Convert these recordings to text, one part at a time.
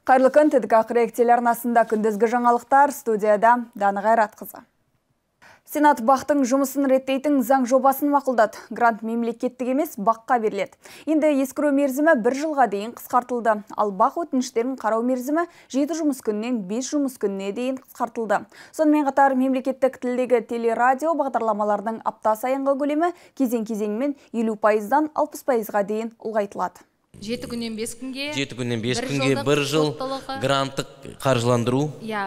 Қайырлы күн, TDK ақырек телеарнасында күндізгі жаңалықтар, студияда Дана Қайратқызы. Сенат бақтың жұмысын реттейтін заң жобасын мақұлдады. Грант мемлекеттік емес, баққа беріледі. Енді ескіру мерзімі 1 жылға дейін қысқартылды. Ал бақ өтініштерін қарау мерзімі 7 жұмыс күнінен 5 жұмыс күніне дейін қысқартылды. Сонымен қатар мемлекеттік тілдегі телерадио бағдарламалардың апта сайынғы көлемі кезең-кезеңмен 50%-дан 60%-ға дейін ұлғайтылады. 7 күннен 5 күнге, 7 күннен 5 күнге 1 жыл гранттық қаржыландыру.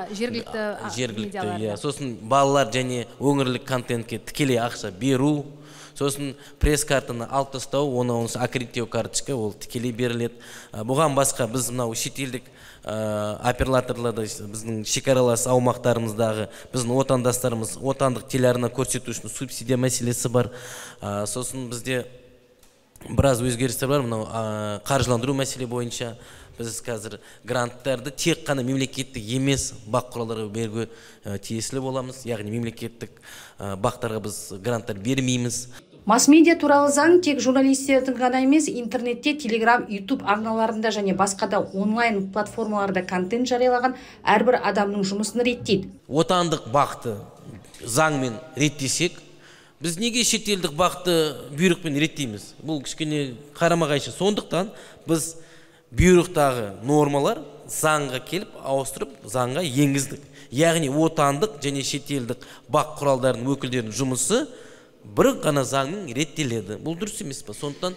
Жергілікті. Сосын балалар және өңірлік контентке тікелей ақша беру. Сосын пресс-картаны алып тастау, онысы аккредиттеу карточка, ол тікелей беріледі. Бұған басқа біз мынау шетелдік операторларды біздің шекаралас аумақтарымыздағы біздің отандастарымыз отандық телеарна көрсету үшін субсидия мәселесі бар. Сосын бізде біраз өзгерістер бар, мынау қаржыландыру мәселе бойынша біз қазір гранттарды тек қана мемлекеттік емес бақ құралдарға беруге тиесілі боламыз. Яғни мемлекеттік бақтарға біз гранттар бермейміз. Масс-медиа туралы заң тек журналистердің ғана емес, интернетте, Telegram, YouTube арналарында және басқада онлайн платформаларда контент жариялаған әрбір адамның жұмысын реттейді. Отандық бақты заңмен реттесек, біз неге шетелдік бақты бұйрықпен реттейміз? Бұл кішкене қарама-қайшы. Сондықтан біз бұйрықтағы нормалар заңға келіп, ауыстырып, заңға енгіздік. Яғни отандық және шетелдік бақ құралдарының өкілдерінің жұмысы бір ғана заңның реттеледі. Бұл дұрыс емес па? Сондықтан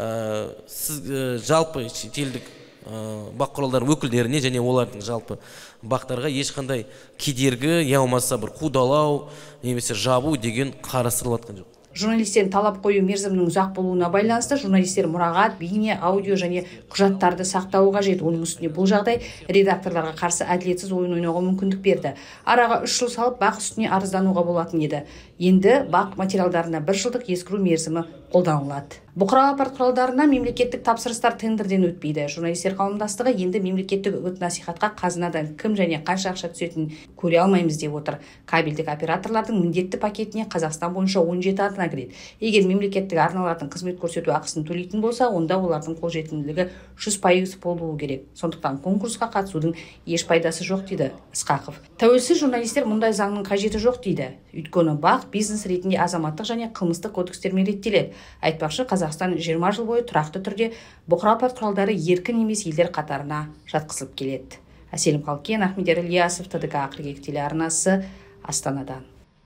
сіз жалпы шетелдік бақ құралдардың өкілдеріне және олардың жалпы бақтарға ешқандай кедергі, яумаса бір қудалау, немесе жабу деген қарастырылатын жоқ. Журналистердің талап қою мерзімінің ұзақ болуына байланысты журналистер мұрағат, бейне, аудио және құжаттарды сақтауы қажет. Оның үстіне бұл жағдай редакторларға қарсы әділетсіз ойын ойнауға мүмкіндік берді. Араға 3 жыл салып бақ үстіне арыздануға болатын еді. Енді бақ материалдарына 1 жылдық ескіру мерзімі қолданылады. Бұқаралық ақпарат құралдарына мемлекеттік тапсырыстар тендерден өтпейді. Журналистер қауымдастығы енді мемлекеттік үгіт-насихатқа қазынадан кім және қанша ақша түсетінін көре алмаймыз деп отыр. Кабельдік операторлардың міндетті пакетіне Қазақстан бойынша 17 арна кіреді. Егер мемлекеттік арналардың қызмет көрсету ақысын төлейтін болса, онда олардың қолжетімділігі 100% болуы керек. Сондықтан конкурсқа қатысудың еш пайдасы жоқ дейді Ысқақов. Тәуелсіз журналистер мұндай заңның қажеті жоқ дейді. Өйткені бақ бизнес ретінде азаматтық және қылмыстық кодекстермен реттеледі. Айтпақшы, Қазақстан 20 жыл бойы тұрақты түрде бұқаралық ақпарат құралдары еркін емес елдер қатарына жатқызылып келеді. Әселім Қалкен, Ахмедияр Ильясов, TDK ақырек телеарнасы, Астанадан.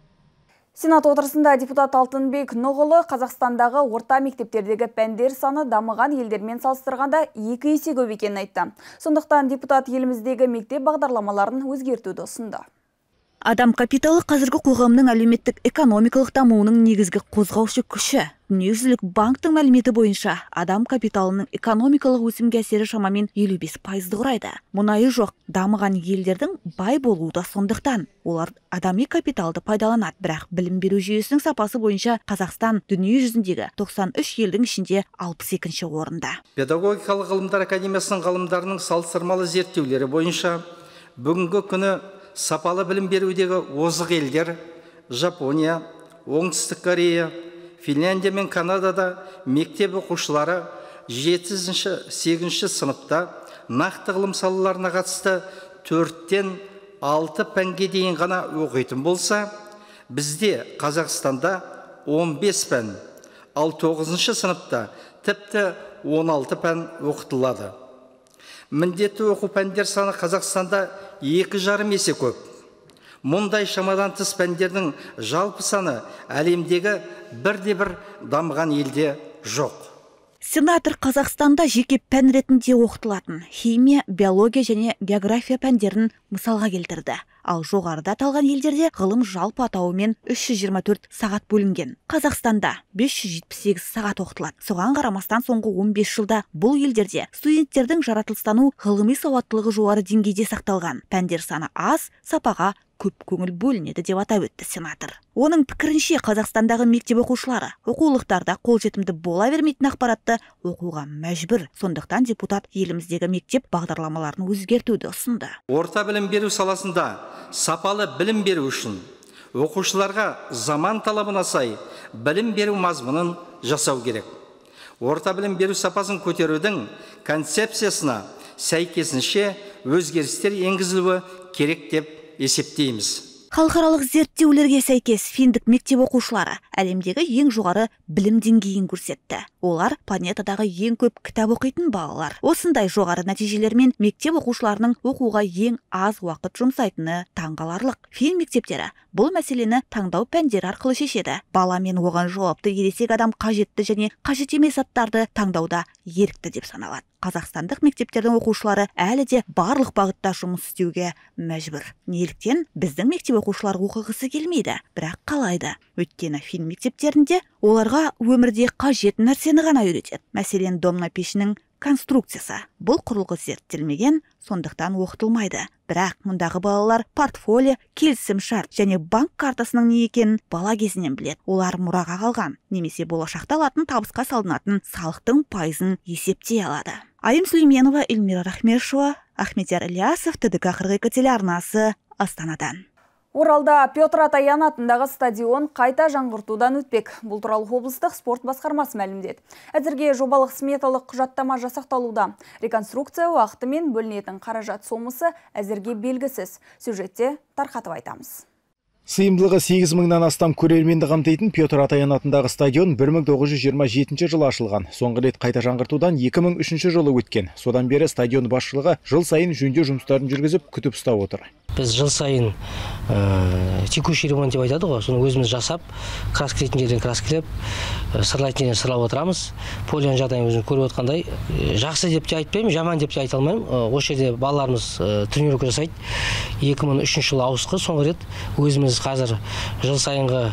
Сенат отырысында депутат Алтынбек Нұғылы Қазақстандағы орта мектептердегі пәндер саны дамыған елдермен салыстырғанда 2 есе көп екенін айтты. Сондықтан депутат еліміздегі мектеп бағдарламаларын өзгертуді ұсынды. Адам капиталы қазіргі қоғамның әлеуметтік экономикалық дамуының негізгі қозғаушы күші. Дүниежүзілік банктың мәліметі бойынша адам капиталының экономикалық өсімге әсері шамамен 55%-ды құрайды. Мұнайы жоқ дамыған елдердің бай болуы да сондықтан. Олар адами капиталды пайдаланады, бірақ білім беру жүйесінің сапасы бойынша Қазақстан дүние жүзіндегі 93 елдің ішінде 62-ші орында. Педагогикалық ғылымдар академиясының ғалымдарының салыстырмалы зерттеулері бойынша бүгінгі күні сапалы білім берудегі озық елдер Жапония, Оңтүстік Корея, Финляндия мен Канадада мектеп оқушылары 7-8 сыныпта нақты ғылым салаларына қатысты 4-тен 6 пәнге дейін ғана оқитын болса, бізде Қазақстанда 15 пән, ал 9-шы сыныпта тіпті 16 пән оқытылады. Міндетті оқу пәндер саны Қазақстанда 2,5 есе көп. Мұндай шамадан тыс пәндердің жалпы саны әлемдегі бірде-бір дамыған елде жоқ. Сенатор Қазақстанда жеке пән ретінде оқытылатын химия, биология және география пәндерін мысалға келтірді. Ал жоғарыда аталған елдерде ғылым жалпы атауымен 324 сағат бөлінген. Қазақстанда 578 сағат оқытылады. Соған қарамастан соңғы 15 жылда бұл елдерде студенттердің жаратылыстану ғылыми сауаттылығы жоғары деңгейде сақталған. Пәндер саны аз, сапаға көп көңіл бөлінеді деп атап өтті сенатор. Оның пікірінше Қазақстандағы мектеп оқушылары оқулықтарда қолжетімді бола бермейтін ақпаратты оқуға мәжбүр. Сондықтан депутат еліміздегі мектеп бағдарламаларын өзгертуді ұсынды. Орта білім беру саласында сапалы білім беру үшін оқушыларға заман талабына сай білім беру мазмұнын жасау керек. Орта білім беру сапасын көтерудің концепциясына сәйкесінше өзгерістер енгізілуі керек деп есептейміз. Халықаралық зерттеулерге сәйкес финдік мектеп оқушылары әлемдегі ең жоғары білім деңгейін көрсетті. Олар планетадағы ең көп кітап оқитын балалар. Осындай жоғары нәтижелермен мектеп оқушыларының оқуға ең аз уақыт жұмсайтыны таңғаларлық. Фин мектептері бұл мәселені таңдау пәндері арқылы шешеді. Бала мен оған жауапты ересек адам қажетті және қажет емес заттарды таңдауда ерікті деп саналады. Қазақстандық мектептердің оқушылары әлі де барлық бағытта жұмыс істеуге мәжбүр. Неліктен біздің мектеп оқушылар оқығысы келмейді, бірақ қалайды. Өйткені фин мектептерінде оларға өмірде қажет нәрсені ғана үйретеді. Мәселен, домна пешінің конструкциясы. Бұл құрылғы зерттелмеген, сондықтан оқытылмайды. Бірақ мұндағы балалар портфолио, келісім шарт және банк картасының не екенін бала кезінен біледі. Олар мұраға қалған, немесе болашақта алатын табысқа салынатын салықтың пайызын есептей алады. Айым Сүлейменова, Эльмира Рахмешева, Ахметияр Ильясов, ТДК 42 телеарнасы, Астанадан. Оралда Петр Атаян атындағы стадион қайта жаңғыртудан өтпек. Бұл туралы облыстық спорт басқармасы мәлімдеді. Әзірге жобалық сметалық құжаттама жасақталуда. Реконструкция уақытымен бөлінетін қаражат сомасы әзірге белгісіз. Сюжетте тарқатып айтамыз. Сыйымдылығы 8 мыңнан астам көрерменді қамтитын Петр Атаян атындағы стадион 1927 жылы ашылған. Соңғы рет қайта жаңғыртудан 2003 жылы өткен. Содан бері стадион басшылығы жыл сайын жөндеу жұмыстарын жүргізіп, күтіп ұстап отыр. Біз жыл сайын текущий ремонт деп айтады ғой, соны өзіміз жасап, краскілейтін жерден краскілеп, сырлайтын жерден сырлап отырамыз. Полияның жағдайын өзіміз көріп отқандай, жақсы деп те айтпаймын, жаман деп те айта алмаймын. Осы жерде балаларымыз тренировка жасайды. 2003 жылы ауысқы, соңғы рет өзіміз қазір жыл сайынғы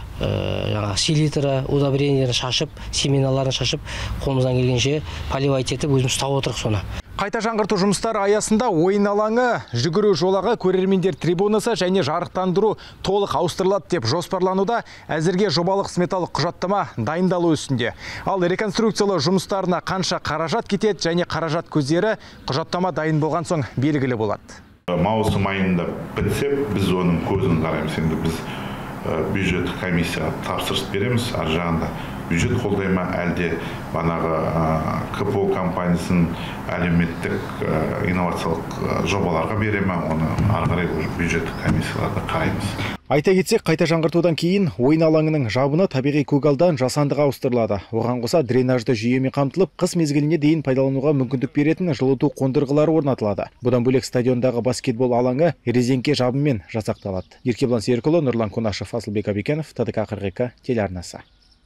селитрі, удобренияларын шашып, семеналарын шашып, қолымыздан келгенше поливать етіп, өзіміз ұстап отырық соны. Қайта жаңғырту жұмыстары аясында ойын алаңы, жүгіру жолағы, көрермендер трибунасы және жарықтандыру толық ауыстырылады деп жоспарлануда. Әзірге жобалық сметалық құжаттама дайындалу үстінде. Ал реконструкциялау жұмыстарына қанша қаражат кетеді және қаражат көздері құжаттама дайын болған соң белгілі болады. Маусым айында бітсе, біз оның көзін қараймыз. Енді біз бюджеттік комиссияға тапсырыс береміз. Ар жағында бюджет қолдай ма, әлде банағы КПО компаниясын әлеуметтік инновациялық жобаларға бере ма, оны ары қарай бюджеттік комиссияларда қараймыз. Айта кетсек, қайта жаңғыртудан кейін ойын алаңының жабыны табиғи көгалдан жасандыға ауыстырылады. Оған қоса дренажды жүйемен қамтылып, қыс мезгіліне дейін пайдалануға мүмкіндік беретін жылыту қондырғылары орнатылады. Бұдан бөлек стадиондағы баскетбол алаңы резеңке жабынмен жасақталады. Еркебұлан Серікұлы, Нұрлан Конашев, Асылбек Абекенов, ТДК 42 телеарнасы.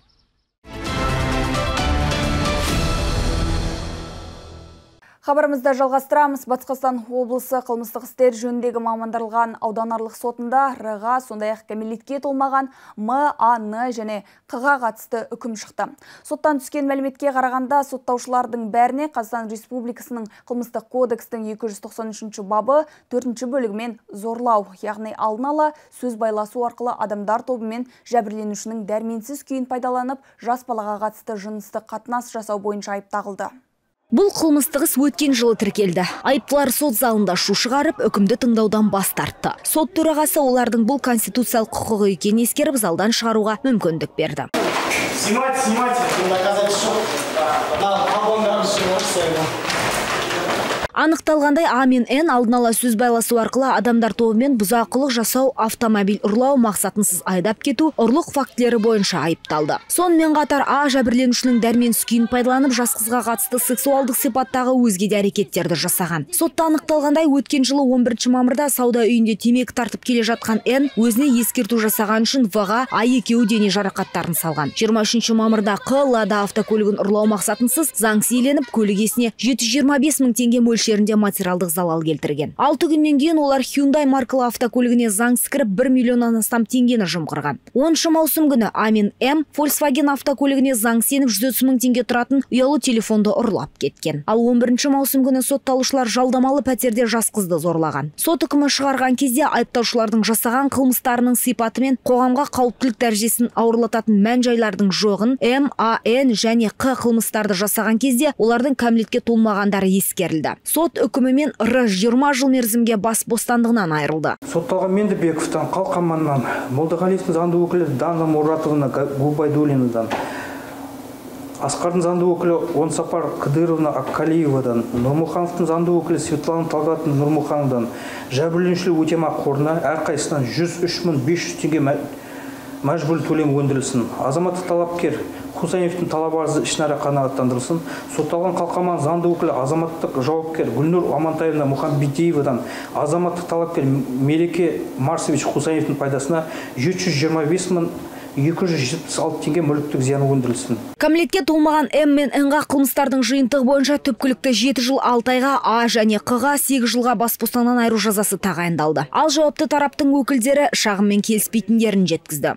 Хабарымызда жалғастырамыз. Батыс Қазақстан облысы қылмыстық істер жөніндегі мамандырылған ауданарлық сотында Р-ға, сондай-ақ кәмелетке толмаған М, А, Н және Қ-ға қатысты үкім шықты. Соттан түскен мәліметке қарағанда соттаушылардың бәріне Қазақстан Республикасының қылмыстық кодекстің 293 бабы 4 бөлігімен зорлау, яғни алдын ала сөз байласу арқылы адамдар тобымен жәбірленушінің дәрменсіз күйін пайдаланып, жас балаға қатысты жыныстық қатынас жасау бойынша айып тағылды. Бұл қылмыстық іс өткен жылы тіркелді. Айыптылар сот залында шу шығарып, үкімді тыңдаудан бас тартты. Сот төрағасы олардың бұл конституциялық құқығы екенін ескеріп, залдан шығаруға мүмкіндік берді. Анықталғандай А мен Н алдын ала сөз байласу арқылы адамдар тобымен бұзақылық жасау, автомобиль ұрлау, мақсатынсыз айдап кету, ұрлық фактілері бойынша айыпталды. Сонымен қатар А жәбірленушінің дәрменсіз күйін пайдаланып, жас қызға қатысты сексуалдық сипаттағы өзге де әрекеттерді жасаған. Сотта анықталғандай, өткен жылы 11 мамырда сауда үйінде темекі тартып келе жатқан Н өзіне ескерту жасаған үшін В-ға А екеуі дене жарақаттарын салған. 23 мамырда Қ Лада автокөлігін ұрлау мақсатынсыз заңсыз иеленіп, көлік иесіне 725 мың теңге мөлшерінде материалдық залал келтірген. 6 күннен кейін олар Hyundai маркалы автокөлігіне заңсыз кіріп 1 миллионнан астам теңгені жымқырған. 10 маусым күні А мен М Volkswagen автокөлігіне заңсыз еніп 130 мың теңге тұратын ұялы телефонды ұрлап кеткен. Ал 11 маусым күні сотталушылар жалдамалы пәтерде жас қызды зорлаған. Сот үкімі шығарған кезде айыптаушылардың жасаған қылмыстарының сипаты мен қоғамға қауіптілік дәрежесін ауырлататын мән-жайлардың жоғын М, А, Н және Қ қылмыстарды жасаған кезде олардың кәмелетке толмағандары ескерілді. Сот үкімімен Р 20 жыл мерзімге бас бостандығынан айырылды. Сотталған Мендібековтан, Қалқаманнан, Молдағалиевтің заңды өкілі Дана Мұратовна, Губайдулинадан Асқардың заңды өкілі Онсапар Кыдыровна Аккалиевадан, Нұрмұхановтың заңды өкілі Светлана Талғатын Нұрмұхановдан жәбірленушілер өтемақы қорына әрқайсынан 103.500 теңге мәжбүрлі төлем өндірілсін. Азаматтық талапкер Хусаевтың талап арызы ішінара қанағаттандырылсын. Сотталған қалқаман заңды өкілі азаматтық жауапкер Гүлнұр Амантаевна Мұхамбетеевадан азаматтық талапкер Мереке Марсович Хусаевтың пайдасына 725.276 теңге мүліктік зияны өндірілсін. Кәмелетке толмаған М мен Н-ға қылмыстардың жиынтығы бойынша түпкілікті 7 жыл 6 айға, А және Қ-ға 8 жылға бас бостандығынан айыру жазасы тағайындалды. Ал жауапты тараптың өкілдері шағыммен келіспейтіндерін жеткізді.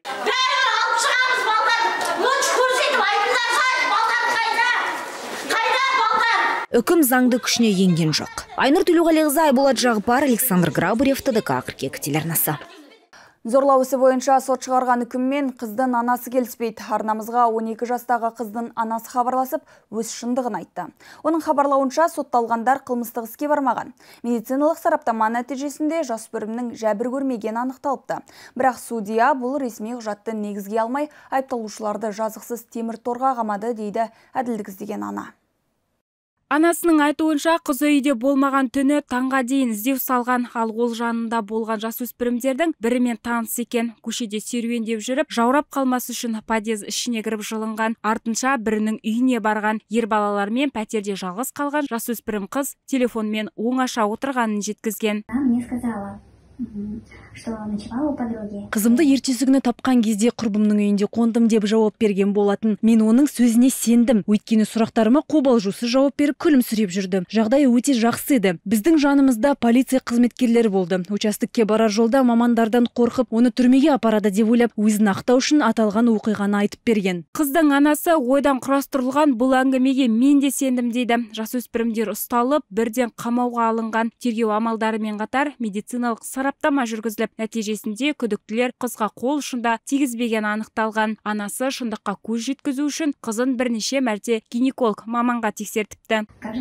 Үкім заңды күшіне енген жоқ. Айнұр Төлеуғалиқызы, Айболат Жағыпар, Александр Грабарев, ТДК қыркүйек телеарнасы. Зорлау ісі бойынша сот шығарған үкіммен қыздың анасы келіспейді. Арнамызға 12 жастағы қыздың анасы хабарласып, өз шындығын айтты. Оның хабарлауынша сотталғандар қылмыстық іске бармаған. Медициналық сараптама нәтижесінде жасөспірімнің жәбір көрмегені анықталыпты. Бірақ судья бұл ресми құжатты негізге алмай, айыпталушыларды жазықсыз темір торға қамады, дейді әділдік іздеген ана. Анасының айтуынша қызы үйде болмаған түні таңға дейін іздеу салған, ал ол жанында болған жасөспірімдердің бірімен таныс екен. Көшеде серуендеп жүріп, жаурап қалмас үшін подъезд ішіне кіріп жылынған. Артынша бірінің үйіне барған. Ер балалармен пәтерде жалғыз қалған жасөспірім қыз телефонмен оңаша отырғанын жеткізген. Мне сказала, что ночевала у подруги. Қызымды ертесі күні тапқан кезде құрбымның үйінде қондым деп жауап берген болатын. Мен оның сөзіне сендім. Өйткені сұрақтарыма қобалжусыз жауап беріп күлімсіреп жүрді. Жағдайы өте жақсы еді. Біздің жанымызда полиция қызметкерлері болды. Участокке барар жолда мамандардан қорқып, оны түрмеге апарады деп ойлап, өзін ақтау үшін аталған оқиғаны айтып берген. Қыздың анасы ойдан құрастырылған бұл әңгімеге мен де сендім дейді. Жасөспірімдер ұсталып, бірден қамауға алынған. Тергеу амалдарымен қатар медициналық сараптама жүргізіліп, нәтижесінде күдіктілер қызға қол ұшында тигізбеген анықталған. Анасы шындыққа көз жеткізу үшін қызын бірнеше мәрте гинеколог маманға тексертіпті.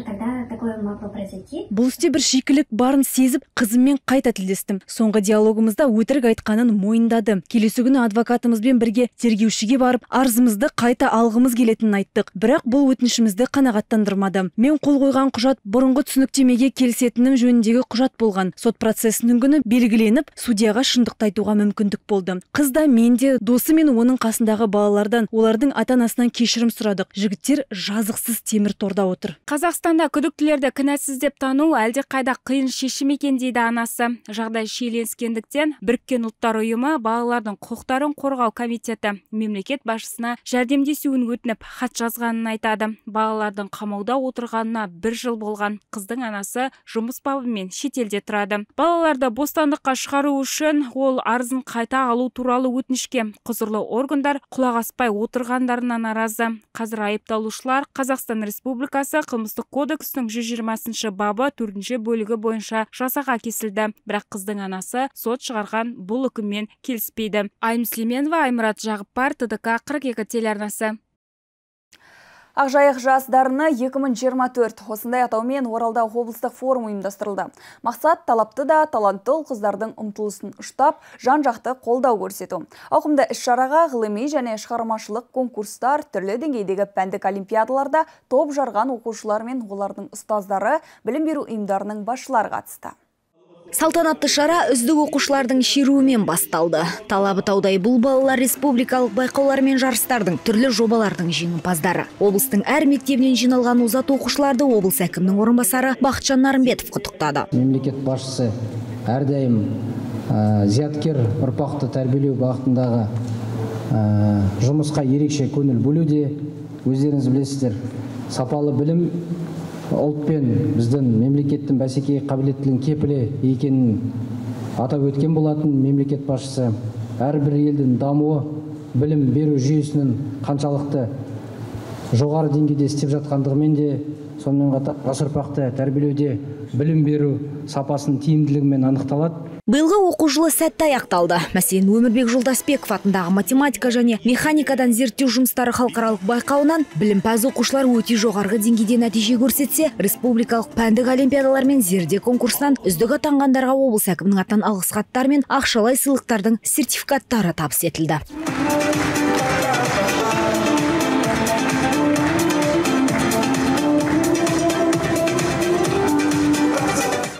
Бұл істе бір шикілік барын сезіп, қызыммен қайта тілдестім. Соңғы диалогымызда өтірік айтқанын мойындады. Келесі күні адвокатымызбен бірге тергеушіге барып, арызымызды қайта алғымыз келетінін айттық. Бірақ бұл өтінішімізді қанағаттандырмады. Мен қол қойған құжат бұрынғы түсініктемеге келісетінім жөніндегі құжат болған. Сот процесінің күні белгіленіп, судьяға шындықты айтуға мүмкіндік болды. Қыз да, мен де, досы мен оның қасындағы балалардан, олардың ата-анасынан кешірім сұрадық. Жігіттер жазықсыз темір торда отыр. Қазақстанда күдіктілерді кінәсіз деп тану әлде қайда қиын шешім екен дейді анасы. Жағдай шиеленіскендіктен Біріккен ұлттар ұйымы балалардың құқықтарын қорғау комитеті мемлекет басшысына жәрдемдесуін өтініп хат жазғанын айтады. Балалардың қамауда отырғанына 1 жыл болған. Қыздың анасы жұмыс бабымен шетелде тұрады. Балаларды бостандыққа шығару үшін ол арызын қайта алу туралы өтінішке құзырлы органдар құлақ аспай отырғандарына наразы. Қазір айыпталушылар Қазақстан Республикасы қылмыстық кодексінің 120 бабы 4 бөлігі бойынша жазаға кесілді. Бірақ қыздың анасы сот шығарған бұл үкіммен келіспейді. Айым Слеменова, Аймұрат Жағыпар, ТДК 42 телеарнасы. Ақжайық жас дарыны 2024 осындай атаумен Оралда облыстық форум ұйымдастырылды. Мақсат талапты да талантты қыздардың ұмтылысын ұштап, жан-жақты қолдау көрсету. Ауқымды іс-шараға ғылыми және шығармашылық конкурстар, түрлі деңгейдегі пәндік олимпиадаларда топ жарған оқушылар мен олардың ұстаздары, білім беру ұйымдарының басшылары қатысты. Салтанатты шара үздік оқушылардың шеруімен басталды. Талабы таудай бұл балалар республикалық байқаулар мен жарыстардың түрлі жобалардың жеңімпаздары. Облыстың әр мектебінен жиналған озат оқушыларды облыс әкімінің орынбасары Бақытжан Нарымбетов құттықтады. Мемлекет басшысы әрдайым зияткер ұрпақты тәрбиелеу бағытындағы жұмысқа ерекше көңіл бөлуде. Өздеріңіз білесіздер, сапалы білім ұлт пен біздің мемлекеттің бәсекеге қабілеттілігінің кепілі екенін атап өткен болатын. Мемлекет басшысы әрбір елдің дамуы білім беру жүйесінің қаншалықты жоғары деңгейде істеп жатқандығымен де, сонымен қатар жас ұрпақты тәрбиелеуде білім беру сапасының тиімділігімен анықталады. Биылғы оқу жылы сәтті аяқталды. Мәселен, Өмірбек Жолдасбеков атындағы математика және механикадан зерттеу жұмыстары халықаралық байқауынан білімпаз оқушылар өте жоғарғы деңгейде нәтиже көрсетсе, республикалық пәндік олимпиадалар мен зерде конкурсынан үздік атанғандарға облыс әкімінің атынан алғыс хаттар мен ақшалай сыйлықтардың сертификаттары табыс етілді.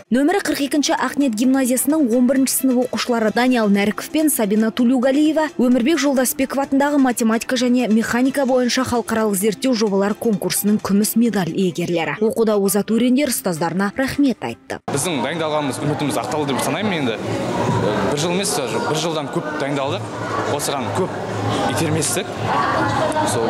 Нөмірі 42-ші Ақниет гимназиясының 11-ші сынып оқушылары Даниал Нәріков пен Сабина Тулюгалиева Өмірбек Жолдасбеков атындағы математика және механика бойынша халықаралық зерттеу жобалар конкурсының күміс медаль иегерлері. Оқуда озат өрендер ұстаздарына рахмет айтты. Біздің дайындалғанымыз үмітіміз ақталды деп санаймын енді. Бір жыл емес, бір жылдан көп дайындалдық. Осыған көп итерместік. Сол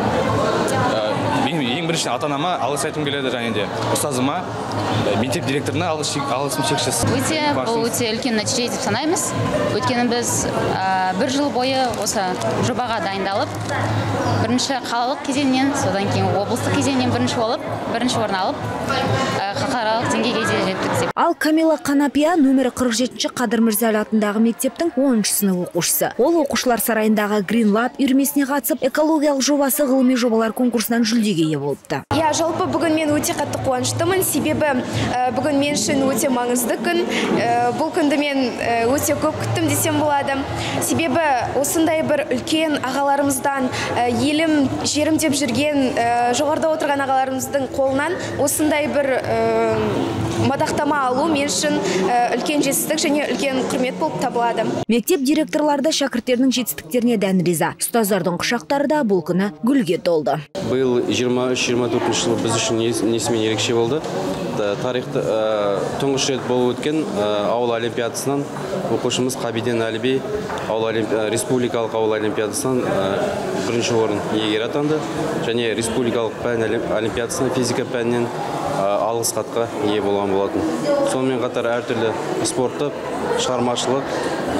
ең бірінші ата-анама алғыс айтқым келеді, және де ұстазыма, мектеп директорына алғысым шексіз. Бұл өте үлкен нәтиже деп санаймыз. Өйткені біз бір жыл бойы осы жобаға дайындалып, бірінші қалалық кезеңнен, содан кейін облыстық кезеңнен бірінші орын алып, халықаралық деңгейге жеттік. Ал Камила Қанапия нөмірі 47-ші Қадыр Мірзәлі атындағы мектептің 10-ші сынып оқушысы. Ол оқушылар сарайындағы Green Lab үйірмесіне қатысып, экологиялық жобасы ғылыми жобалар конкурсынан жүлдеге ие болыпты. Жалпы бүгін мен өте қатты қуаныштымын, себебі бүгін мен үшін өте маңызды күн. Бұл күнді мен өте көп күттім десем болады. Себебі осындай бір үлкен ағаларымыздан, елім, жерім деп жүрген, жоғарыда отырған ағаларымыздың қолынан осындай бір мадақтама алу мен үшін үлкен жетістік және үлкен құрмет болып табылады. Мектеп директорлары да шәкірттердің жетістіктеріне дән риза. Ұстаздардың құшақтары да бұл күні гүлге толды. Биыл 23-24 жыл біз үшін несімен ерекше болды. Тарихты тұңғыш рет болып өткен ауыл олимпиадасынан оқушымыз Қабиден Әліби республикалық ауыл олимпиадасынан бірінші орын иегері атанды. Және республикалық пән олимпиадасынан физика пәнінен алғыс хатқа ие болған болатын. Сонымен қатар әртүрлі спорттық, шығармашылық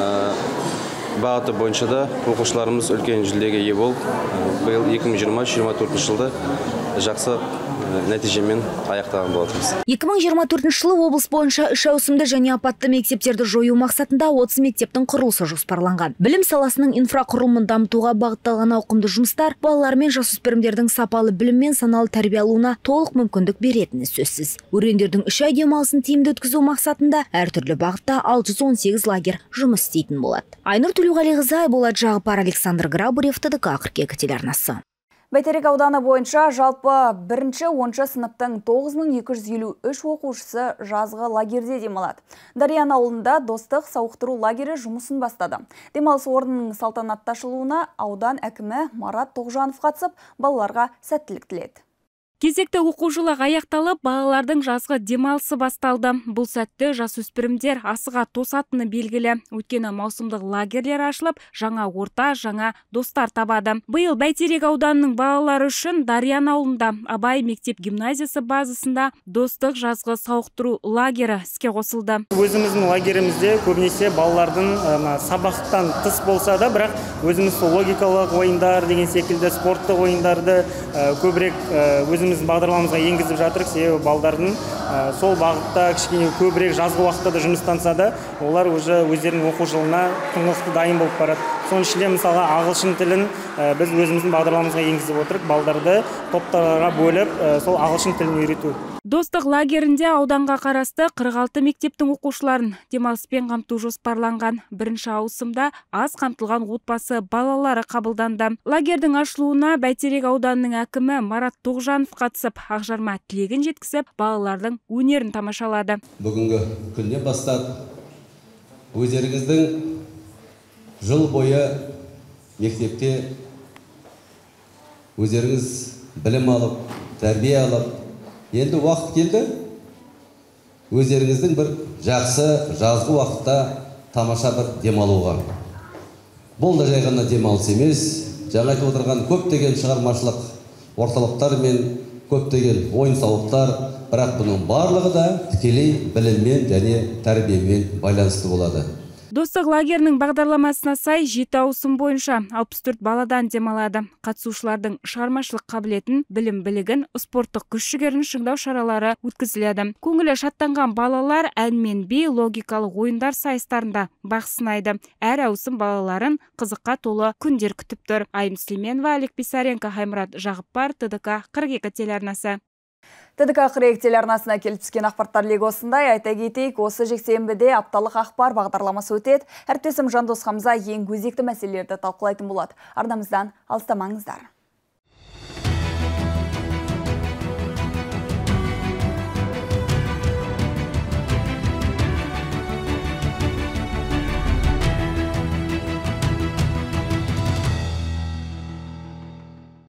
бағыты бойынша да оқушыларымыз үлкен жүлдеге ие болып, биыл 2023-24 жылда жақсы нәтижемен аяқтаған болатынбыз. 2024 жылы облыс бойынша 3 ауысымды және апатты мектептерді жою мақсатында 30 мектептің құрылысы жоспарланған. Білім саласының инфрақұрылымын дамытуға бағытталған ауқымды жұмыстар балалар мен жасөспірімдердің сапалы білім мен саналы тәрбие алуына толық мүмкіндік беретіні сөзсіз. Өрендердің 3 ай демалысын тиімді өткізу мақсатында әртүрлі бағытта 618 лагерь жұмыс істейтін болады. Айнұр Төлеуғалиқызы, Айболат Жағыпар, Александр Грабарев, ТДК 42 телеарнасы. Бәйтерек ауданы бойынша жалпы 1-10 сыныптың 9253 оқушысы жазғы лагерде демалады. Дариян ауылында достық сауықтыру лагері жұмысын бастады. Демалыс орнының салтанатты ашылуына аудан әкімі Марат Тоғжанов қатысып, балаларға сәттілік тіледі. Кезекті оқу жылы аяқталып, балалардың жазғы демалысы басталды. Бұл сәтті жасөспірімдер асыға тосатыны белгілі. Өйткені маусымдық лагерлер ашылып, жаңа орта, жаңа достар табады. Биыл Бәйтерек ауданының балалары үшін Дариян ауылында Абай мектеп гимназиясы базасында достық жазғы сауықтыру лагері іске қосылды. Өзіміздің лагерімізде көбінесе балалардың сабақтан тыс болса да, бірақ өзіміз логикалық ойындар деген секілді спорттық ойындарды көбірек өзіміздің бағдарламамызға енгізіп жатырық. Себебі балдардың сол бағытта кішкене көбірек жазғы уақытта да жұмыстанса да, олар уже өздерінің оқу жылына тыңғылықты дайын болып барады. Соның ішінде мысалға ағылшын тілін біз өзіміздің бағдарламамызға енгізіп отырып, балдарды топтарға бөліп, сол ағылшын тілін үйрету. Достық лагерінде ауданға қарасты 46 мектептің оқушыларын демалыспен қамту жоспарланған. Бірінші ауысымда аз қамтылған отбасы балалары қабылданды. Лагердің ашылуына Бәйтерек ауданының әкімі Марат Тоғжанов қатысып, ақжарма тілегін жеткізіп, балалардың өнерін тамашалады. Бүгінгі күннен бастап өздеріңіздің жыл бойы мектепте өздеріңіз білім алып, тәрбие алып, енді уақыт келді, өздеріңіздің бір жақсы жазғы уақытта тамаша бір демалуға. Бұл да жай ғана демалыс емес, жаңа айтып отырған көптеген шығармашылық орталықтар мен көптеген ойын-сауықтар, бірақ бұның барлығы да тікелей біліммен және тәрбиемен байланысты болады. Достық лагерінің бағдарламасына сай 7 ауысым бойынша 64 баладан демалады. Қатысушылардың шығармашылық қабілетін, білім-білігін, спорттық күш-жігерін шыңдау шаралары өткізіледі. Көңілі шаттанған балалар ән мен би логикалық ойындар сайыстарында бақ сынайды. Әр ауысым балаларын қызыққа толы күндер күтіп тұр. Айым Сүлейменова, Олег Писаренко, Хаймрат Жағыпар, ТДК 42 телеарнасы. ТДК 42 телеарнасына келіп түскен ақпараттар легі осындай. Айта кетейік, осы жексенбіде апталық ақпар бағдарламасы өтеді. Әріптесім Жандос Хамза ең өзекті мәселелерді талқылайтын болады. Арнамыздан алыстамаңыздар.